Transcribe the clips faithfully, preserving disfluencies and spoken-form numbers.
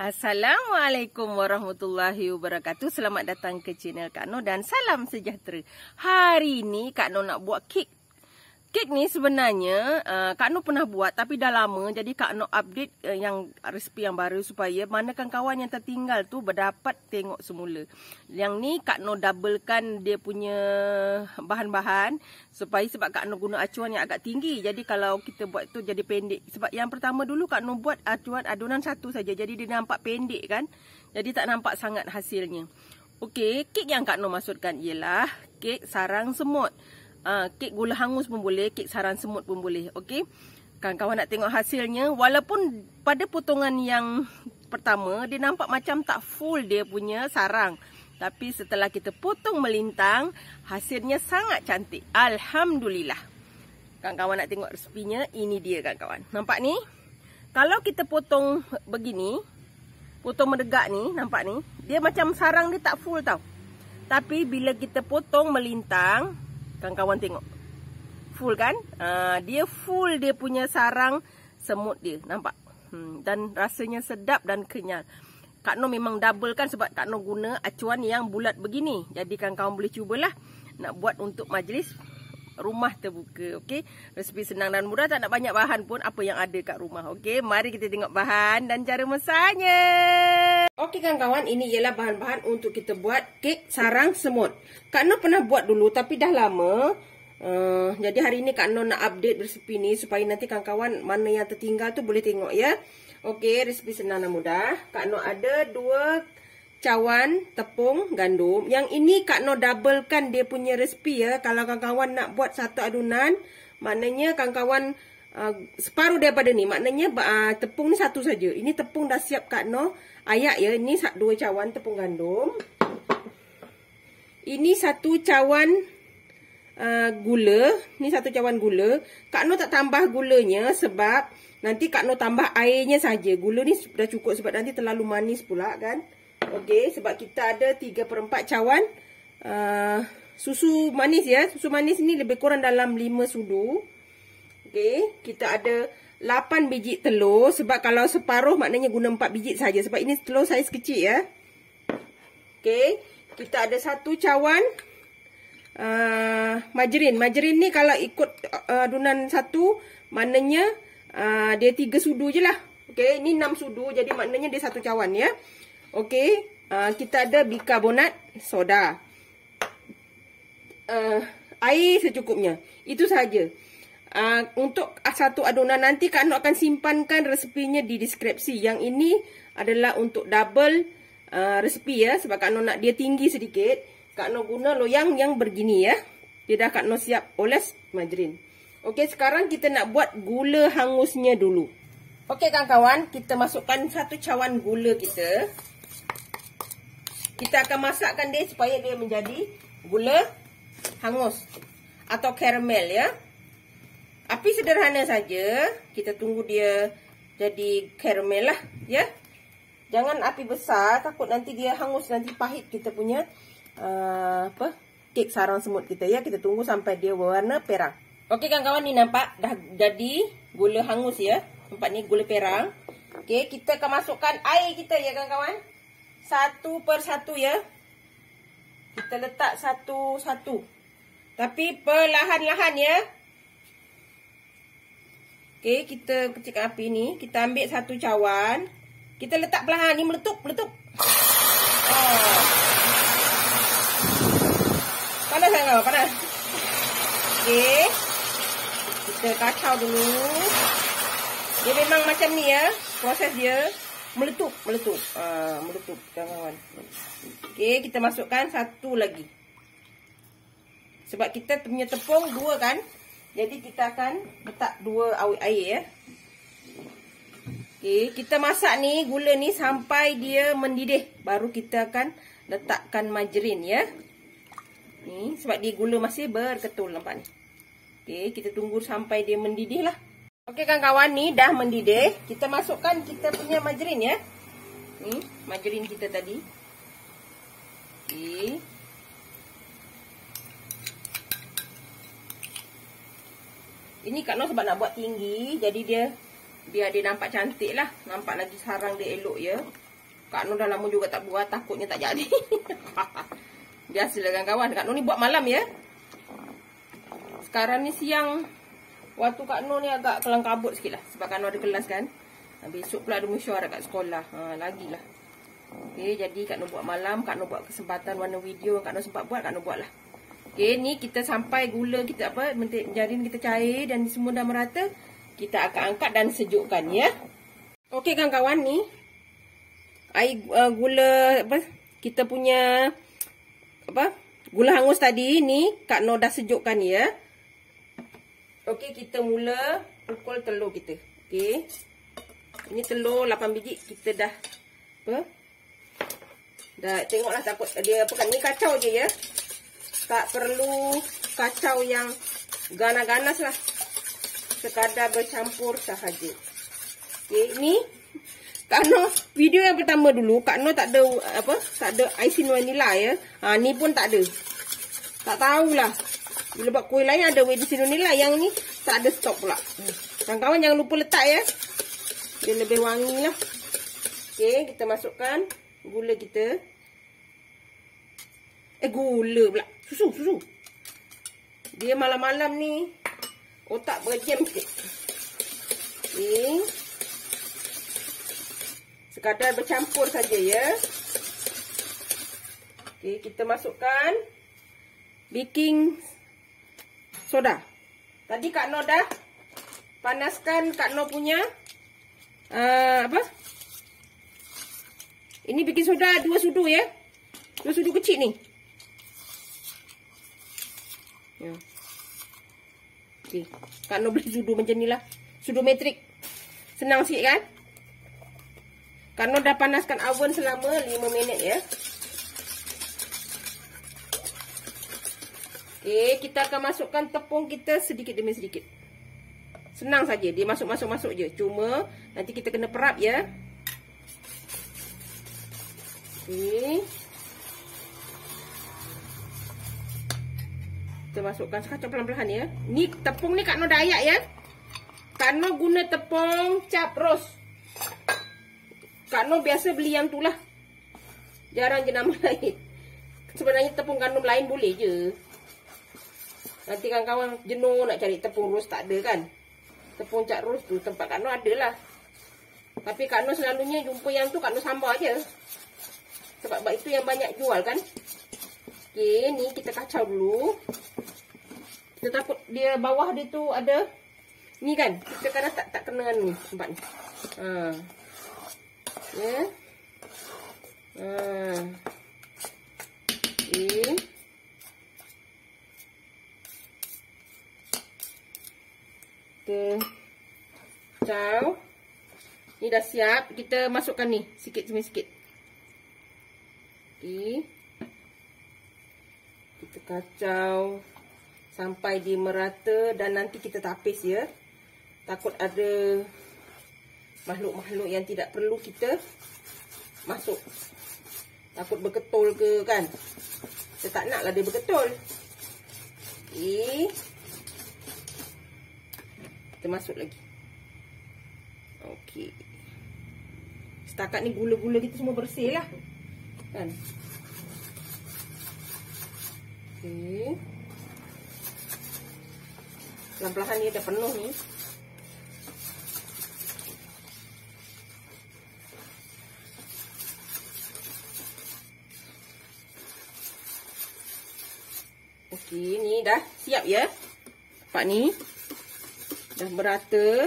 Assalamualaikum warahmatullahi wabarakatuh. Selamat datang ke channel Kak Noh dan salam sejahtera. Hari ni Kak Noh nak buat kek. Kek ni sebenarnya uh, Kak Noh pernah buat tapi dah lama. Jadi Kak Noh update uh, yang resipi yang baru supaya mana kawan-kawan yang tertinggal tu berdapat tengok semula. Yang ni Kak Noh doublekan dia punya bahan-bahan supaya sebab Kak Noh guna acuan yang agak tinggi. Jadi kalau kita buat tu jadi pendek. Sebab yang pertama dulu Kak Noh buat acuan adunan satu saja. Jadi dia nampak pendek kan. Jadi tak nampak sangat hasilnya. Okey, kek yang Kak Noh maksudkan ialah kek sarang semut. Uh, kek gula hangus pun boleh, kek sarang semut pun boleh. Okey. Kawan-kawan nak tengok hasilnya, walaupun pada potongan yang pertama dia nampak macam tak full dia punya sarang. Tapi setelah kita potong melintang, hasilnya sangat cantik. Alhamdulillah. Kawan-kawan nak tengok resepinya, ini dia kawan-kawan. Nampak ni? Kalau kita potong begini, potong mendegak ni, nampak ni, dia macam sarang dia tak full tau. Tapi bila kita potong melintang, kawan-kawan tengok. Full kan? Uh, dia full dia punya sarang semut dia. Nampak? Hmm, dan rasanya sedap dan kenyal. Kak Noh memang double kan sebab Kak Noh guna acuan yang bulat begini. Jadi kawan-kawan boleh cubalah nak buat untuk majlis rumah terbuka. Okey? Resipi senang dan mudah, tak nak banyak bahan pun apa yang ada kat rumah. Okey? Mari kita tengok bahan dan cara masaknya. Okey kawan-kawan, ini ialah bahan-bahan untuk kita buat kek sarang semut. Kak Noh pernah buat dulu tapi dah lama. Uh, jadi hari ini Kak Noh nak update resepi ni supaya nanti kawan-kawan mana yang tertinggal tu boleh tengok ya. Okey, resepi senang dan mudah. Kak Noh ada dua cawan tepung gandum. Yang ini Kak Noh doublekan dia punya resepi ya. Kalau kawan-kawan nak buat satu adunan, maknanya kawan-kawan uh, separuh daripada ni. Maknanya uh, tepung ni satu saja. Ini tepung dah siap Kak Noh ayak ya. Ini dua cawan tepung gandum. Ini satu cawan uh, gula. Ini satu cawan gula. Kak Noh tak tambah gulanya sebab nanti Kak Noh tambah airnya saja. Gula ni dah cukup sebab nanti terlalu manis pula kan. Okey, sebab kita ada tiga per empat cawan uh, susu manis ya. Susu manis ni lebih kurang dalam lima sudu. Okey, kita ada lapan biji telur. Sebab kalau separuh maknanya guna empat biji saja. Sebab ini telur saiz kecil ya. Okey, kita ada satu cawan uh, margarin. Margarin ni kalau ikut uh, adunan satu, maknanya uh, dia tiga sudu je lah. Okey, ini enam sudu. Jadi maknanya dia satu cawan ya. Okey, uh, kita ada bikarbonat soda. Uh, air secukupnya. Itu saja. Uh, untuk satu adunan nanti Kak Noh akan simpankan resepinya di deskripsi. Yang ini adalah untuk double uh, resepi ya. Sebab Kak Noh nak dia tinggi sedikit. Kak Noh guna loyang yang begini ya. Dia dah Kak Noh siap oles margarin. Okey, sekarang kita nak buat gula hangusnya dulu. Okey kawan-kawan, kita masukkan satu cawan gula kita. Kita akan masakkan dia supaya dia menjadi gula hangus atau karamel ya. Api sederhana saja. Kita tunggu dia jadi karamel lah ya. Jangan api besar, takut nanti dia hangus, nanti pahit kita punya uh, apa kek sarang semut kita ya. Kita tunggu sampai dia berwarna perang. Okey kawan-kawan, ni nampak dah jadi gula hangus ya. Nampak ni gula perang. Okey, kita akan masukkan air kita ya kawan-kawan. Satu per satu ya. Kita letak satu-satu. Tapi perlahan-lahan ya. Okey, kita kecilkan api ni. Kita ambil satu cawan. Kita letak perlahan. Ni meletup, meletup. Oh. Panas tak kau? Panas. Okey. Kita kacau dulu. Dia memang macam ni ya. Proses dia. Meletup, meletup. Ah, meletup, kawan-kawan. Okey, kita masukkan satu lagi. Sebab kita punya tepung dua kan. Jadi kita akan letak dua awet air ya. Okey, kita masak ni gula ni sampai dia mendidih. Baru kita akan letakkan margarin ya. Ni sebab dia gula masih berketul nampak ni. Okey, kita tunggu sampai dia mendidih lah. Okey kawan-kawan, ni dah mendidih. Kita masukkan kita punya margarin ya. Ni margarin kita tadi. Okey. Ini Kak Noh sebab nak buat tinggi, jadi dia biar dia nampak cantik lah. Nampak lagi sarang dia elok ya. Kak Nur dah lama juga tak buat, takutnya tak jadi. Biasalah kawan-kawan, Kak Nur ni buat malam ya. Sekarang ni siang, waktu Kak Nur ni agak kelang kabut sikit lah. Sebab Kak Nur ada kelas kan. Besok pula ada mesyuarat kat sekolah. Ha, lagilah. Okey, jadi Kak Nur buat malam, Kak Nur buat kesempatan warna video, Kak Nur sempat buat, Kak Nur buat lah. Okey, ni kita sampai gula kita apa, jarin kita cair dan semua dah merata. Kita akan angkat dan sejukkan ya. Okey kawan-kawan, ni air uh, gula apa kita punya apa? Gula hangus tadi ni Kak Nur dah sejukkan ya. Okey, kita mula pukul telur kita. Okey. Ini telur lapan biji kita dah apa? Dah tengoklah, takut dia apa kan, ni kacau je ya. Tak perlu kacau yang ganas-ganas lah. Sekadar bercampur sahaja. Okey, ni Kak Nur video yang pertama dulu Kak Nur tak ada apa? Tak ada icing vanilla ya. Ha, ni pun tak ada. Tak tahulah. Bila buat kuih lain ada icing vanilla, yang ni tak ada stok pula. Kawan-kawan jangan lupa letak ya. Dia lebih wangi lah. Okey, kita masukkan gula kita. Eh, gula pula. Susu, susu. Dia malam-malam ni otak berjam sikit. Okey. Sekadar bercampur saja ya. Okey, kita masukkan baking soda. Tadi Kak Nur dah panaskan Kak Nur punya Uh, apa? Ini baking soda dua sudu ya. Dua sudu kecil ni. Ya. Okey. Kak Nur beli sudu macam ni lah. Sudu metrik. Senang sikit kan? Kak Nur dah panaskan oven selama lima minit ya. Okey, kita akan masukkan tepung kita sedikit demi sedikit. Senang saja, dia masuk-masuk-masuk je. Cuma nanti kita kena perap ya. Okey. Kita masukkan sekacau pelan-pelan ya. Ni tepung ni Kak Nur dah ayak ya. Kak Nur guna tepung cap ros. Kak Nur biasa beli yang tu lah. Jarang je nama lain. Sebenarnya tepung gandum lain boleh je. Nanti kawan-kawan jenuh nak cari tepung ros, tak ada kan. Tepung cap ros tu tempat Kak Nur ada lah. Tapi Kak Nur selalunya jumpa yang tu Kak Nur sambar je. Sebab, sebab itu yang banyak jual kan. Okey, ni kita kacau dulu. Kita takut dia bawah dia tu ada ni kan. Kita kadang tak tak kena ni tempat ni. Ha. Ya. Ha. Okey. Kita kacau. Ni dah siap. Kita masukkan ni sikit demi sikit. Okey. Kita kacau sampai dia merata dan nanti kita tapis ya. Takut ada makhluk-makhluk yang tidak perlu kita masuk. Takut berketul ke kan. Kita tak nak lah dia berketul. Okey. Kita masuk lagi. Okey. Setakat ni gula-gula kita semua bersih lah. Kan? Okey. Pelan-pelan ni dah penuh ni. Okey, ni dah siap ya. Nampak ni. Dah merata.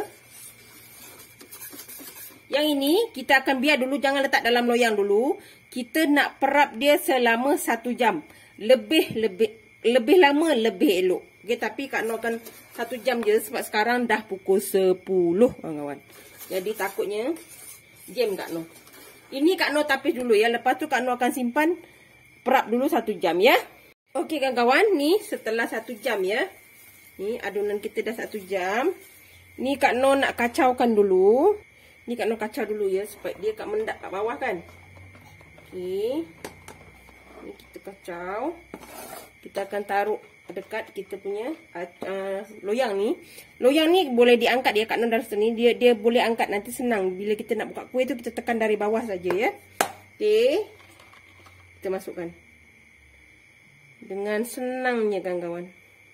Yang ini kita akan biar dulu, jangan letak dalam loyang dulu. Kita nak perap dia selama satu jam. Lebih lebih lebih lama lebih elok. Okey, tapi Kak Nur akan satu jam je sebab sekarang dah pukul sepuluh kawan-kawan. Jadi takutnya jam Kak Nur. Ini Kak Nur tapis dulu ya. Lepas tu Kak Nur akan simpan perap dulu satu jam ya. Okey kawan-kawan, ni setelah satu jam ya. Ni adunan kita dah satu jam. Ni Kak Nur nak kacaukan dulu. Ni Kak Nur kacau dulu ya supaya dia kat mendak kat bawah kan. Okey. Ni kita kacau. Kita akan taruh dekat kita punya uh, loyang ni. Loyang ni boleh diangkat ya Kak Nur dari sini. Dia dia boleh angkat, nanti senang bila kita nak buka kuih tu kita tekan dari bawah saja ya. Okey. Kita masukkan. Dengan senangnya kawan-kawan.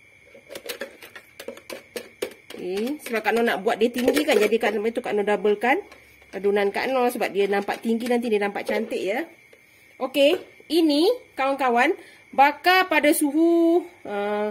Okey, sebab Kak Noh nak buat dia tinggi kan, jadi Kak Noh itu Kak Noh doublekan adunan Kak Noh sebab dia nampak tinggi, nanti dia nampak cantik ya. Okey, ini kawan-kawan bakar pada suhu uh,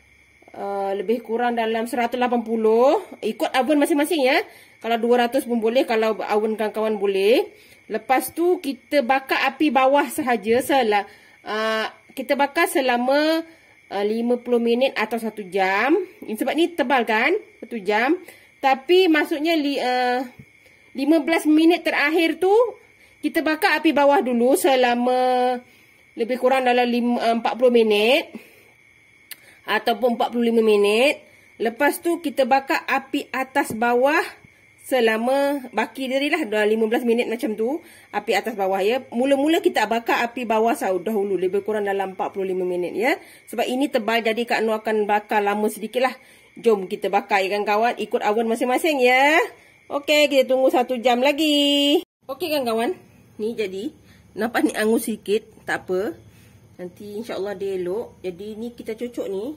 uh, lebih kurang dalam seratus lapan puluh, ikut oven masing-masing ya. Kalau dua ratus pun boleh, kalau oven kawan-kawan boleh. Lepas tu kita bakar api bawah sahaja. Sel uh, kita bakar selama uh, lima puluh minit atau satu jam. Sebab ni tebal kan, satu jam. Tapi maksudnya li, uh, lima belas minit terakhir tu kita bakar api bawah dulu selama lebih kurang dalam empat puluh minit ataupun empat puluh lima minit. Lepas tu kita bakar api atas bawah selama baki dari lah dah lima belas minit macam tu, api atas bawah ya. Mula-mula kita bakar api bawah dahulu lebih kurang dalam empat puluh lima minit ya. Sebab ini tebal jadi Kak Noh akan bakar lama sedikit lah. Jom kita bakar ya kan kawan, ikut oven masing-masing ya. Okey, kita tunggu satu jam lagi. Okey kan kawan, ni jadi nampak ni angus sikit, tak apa. Nanti insya-Allah dia elok. Jadi ni kita cucuk ni.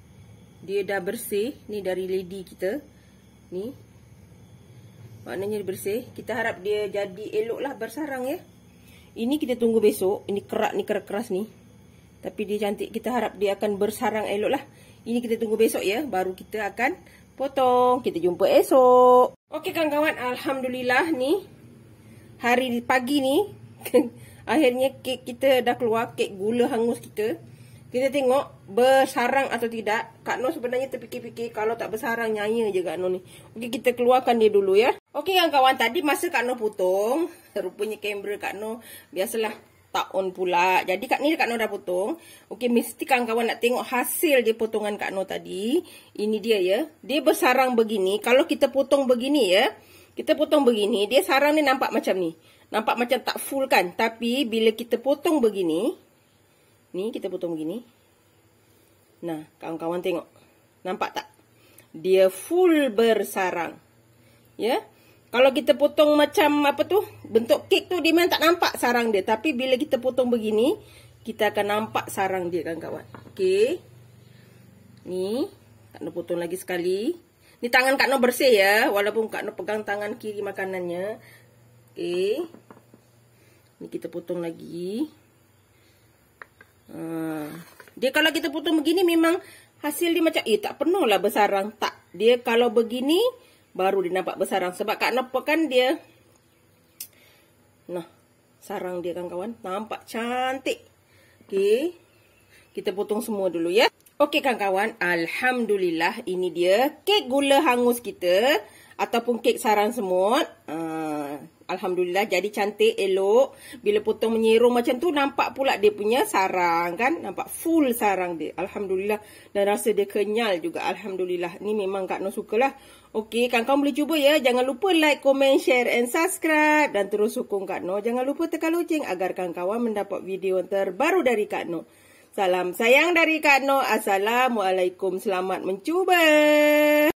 Dia dah bersih, ni dari lady kita. Ni. Maknanya dia bersih. Kita harap dia jadi elok lah, bersarang ya. Ini kita tunggu besok. Ini kerak ni, keras-keras ni. Tapi dia cantik. Kita harap dia akan bersarang elok lah. Ini kita tunggu besok ya. Baru kita akan potong. Kita jumpa esok. Okey kawan-kawan. Alhamdulillah ni. Hari pagi ni. Akhirnya kek kita dah keluar. Kek gula hangus kita. Kita tengok bersarang atau tidak. Kak Noh sebenarnya terfikir-fikir kalau tak bersarang nyaya je Kak Noh ni. Okey, kita keluarkan dia dulu ya. Okey kawan-kawan, tadi masa Kak Noh potong, rupanya kamera Kak Noh biasalah tak on pula. Jadi Kak ni Kak Noh dah potong. Okey, mesti kawan-kawan nak tengok hasil dia potongan Kak Noh tadi. Ini dia ya. Dia bersarang begini. Kalau kita potong begini ya. Kita potong begini, dia sarang ni nampak macam ni. Nampak macam tak full kan? Tapi bila kita potong begini, ni kita potong begini. Nah, kawan-kawan tengok. Nampak tak? Dia full bersarang. Ya. Kalau kita potong macam apa tu? Bentuk kek tu dia memang tak nampak sarang dia. Tapi bila kita potong begini, kita akan nampak sarang dia kawan-kawan. Okey. Ni, Kak Noh potong lagi sekali. Ni tangan Kak Noh bersih ya. Walaupun Kak Noh pegang tangan kiri makanannya. Okey. Ni kita potong lagi. Ha. Dia kalau kita potong begini memang hasil dia macam eh tak penuh lah bersarang. Tak. Dia kalau begini baru dia nampak bersarang. Sebab Kak Noh kan dia. Nah. Sarang dia kawan-kawan. Nampak cantik. Okey. Kita potong semua dulu ya. Okey kawan-kawan. Alhamdulillah. Ini dia kek gula hangus kita. Ataupun kek sarang semut. Uh, Alhamdulillah jadi cantik, elok. Bila potong menyerong macam tu, nampak pula dia punya sarang kan. Nampak full sarang dia. Alhamdulillah. Dan rasa dia kenyal juga. Alhamdulillah. Ni memang Kak Noh sukalah. Okey, kawan-kawan boleh cuba ya. Jangan lupa like, comment, share and subscribe. Dan terus sokong Kak Noh. Jangan lupa tekan loceng agar kawan-kawan mendapat video terbaru dari Kak Noh. Salam sayang dari Kak Noh. Assalamualaikum. Selamat mencuba.